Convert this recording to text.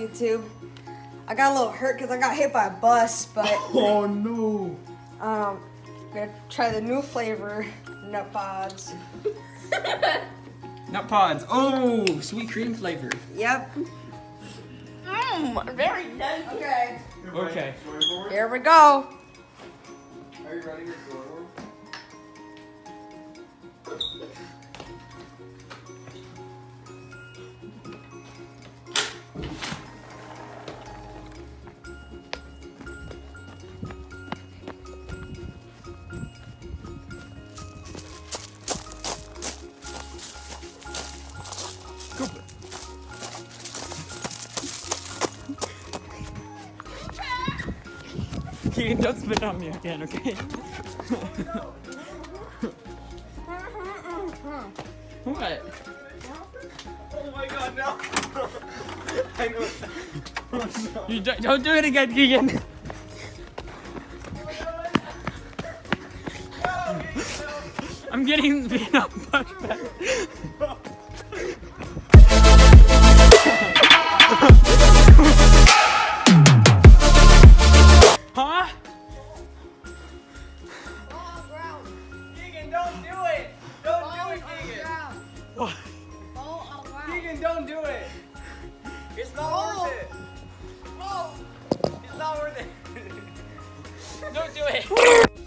YouTube. I got a little hurt because I got hit by a bus, but oh no. I'm gonna try the new flavor, nut pods. Nut pods. Oh, sweet cream flavor. Yep. Very nice. Okay. Okay. Here we go. Are you ready to forward? Keegan, don't spit on me again, okay? What? Oh my god, no! I know. Oh, no. You don't do it again, Keegan. I'm getting beat up much better. Huh? Keegan, don't do it! Don't do it, Keegan! What? Keegan, don't do it! It's not worth it! It's not worth it! Don't do it!